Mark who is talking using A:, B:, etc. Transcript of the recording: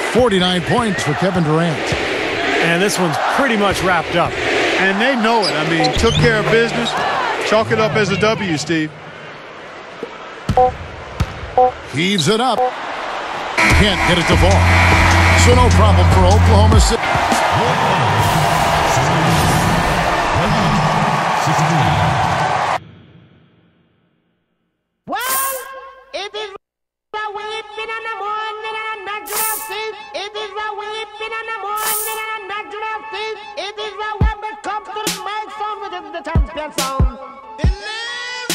A: 49 points for Kevin Durant.
B: And this one's pretty much wrapped up.
C: And they know it. I mean, took care of business. Chalk it up as a W, Steve.
A: Heaves it up. Can't get it to fall. So no problem for Oklahoma City.
D: Well, it is a weeping in the morning and a natural seed. It is a weeping in the morning and a natural seed. It is a when we come to the mic sound with the champion sound.